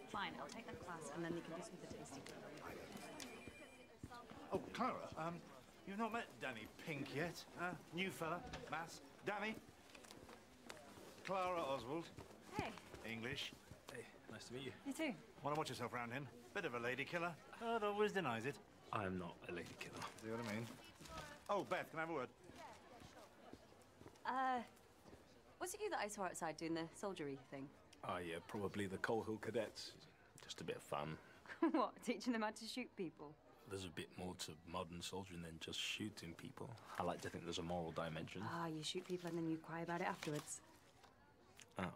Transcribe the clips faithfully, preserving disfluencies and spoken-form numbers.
Fine, I'll take that class and then you can do some of the tasting. Oh, Clara, um, you've not met Danny Pink yet, huh? New fella, Mass. Danny? Clara Oswald. Hey. English. Hey, nice to meet you. You too. Want to watch yourself round him? Bit of a lady killer. But always denies it. I'm not a lady killer. See what I mean? Oh, Beth, can I have a word? Uh, was it you that I saw outside doing the soldiery thing? Oh, yeah, probably the Coal Hill Cadets. Just a bit of fun. What, teaching them how to shoot people? There's a bit more to modern soldiering than just shooting people. I like to think there's a moral dimension. Ah, you shoot people and then you cry about it afterwards. Oh.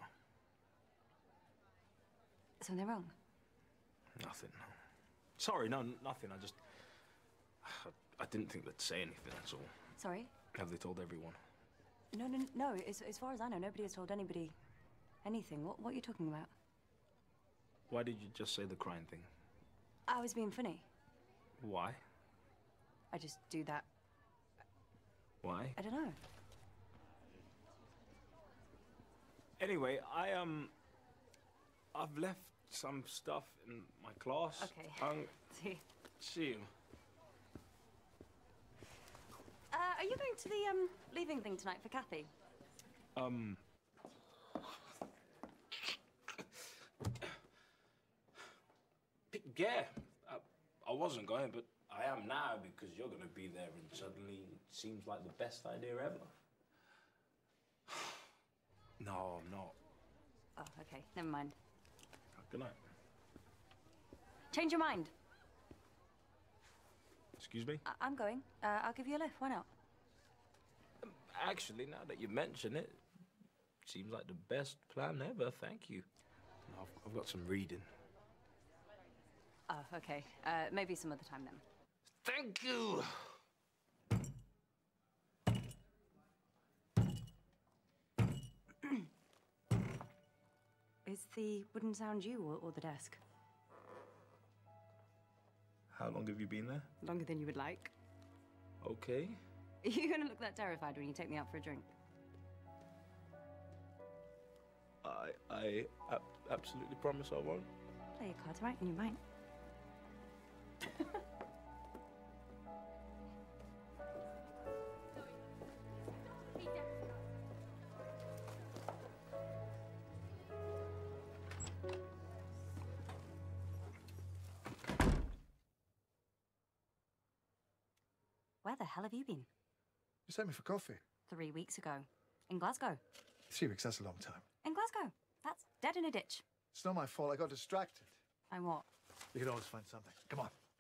Something wrong? Nothing, no. Sorry, no, nothing. I just... I, I didn't think they'd say anything, that's all. Sorry? Have they told everyone? No, no, no. As, as far as I know, nobody has told anybody anything. What, what are you talking about? Why did you just say the crying thing? I was being funny. Why? I just do that. Why? I don't know. Anyway, I, um... I've left some stuff in my class. Okay. Um, See. See you. Uh, are you going to the, um, leaving thing tonight for Kathy? Um... Yeah, I, I wasn't going, but I am now because you're going to be there and suddenly it seems like the best idea ever. No, I'm not. Oh, okay. Never mind. Good night. Change your mind. Excuse me? I I'm going. Uh, I'll give you a lift. Why not? Um, actually, now that you mention it, seems like the best plan ever. Thank you. No, I've, I've got some reading. Oh, okay. Uh, maybe some other time then. Thank you! Is the wooden sound you or, or the desk? How long have you been there? Longer than you would like. Okay. Are you going to look that terrified when you take me out for a drink? I... I ab absolutely promise I won't. Play your cards right and you might. Where the hell have you been? You sent me for coffee. Three weeks ago. In Glasgow. Three weeks, that's a long time. In Glasgow. That's dead in a ditch. It's not my fault. I got distracted. And what? You can always find something. Come on.